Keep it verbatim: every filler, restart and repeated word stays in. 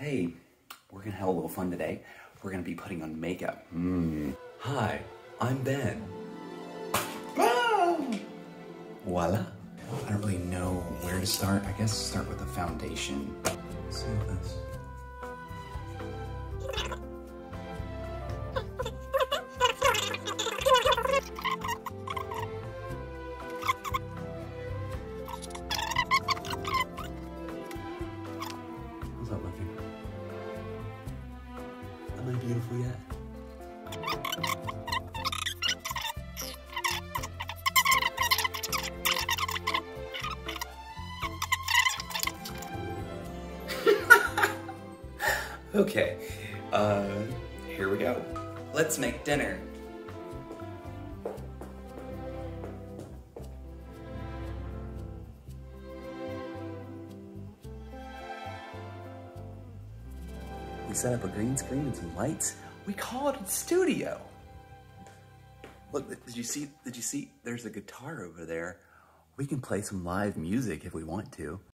hey, we're gonna have a little fun today. We're gonna be putting on makeup. Mm. Hi, I'm Ben. Ah! Voila. I don't really know where to start. I guess start with the foundation. Let's see what this. How's that looking? Am I beautiful yet? Okay, uh, here we go. Let's make dinner. We set up a green screen and some lights. We call it a studio. Look, did you see, did you see, there's a guitar over there. We can play some live music if we want to.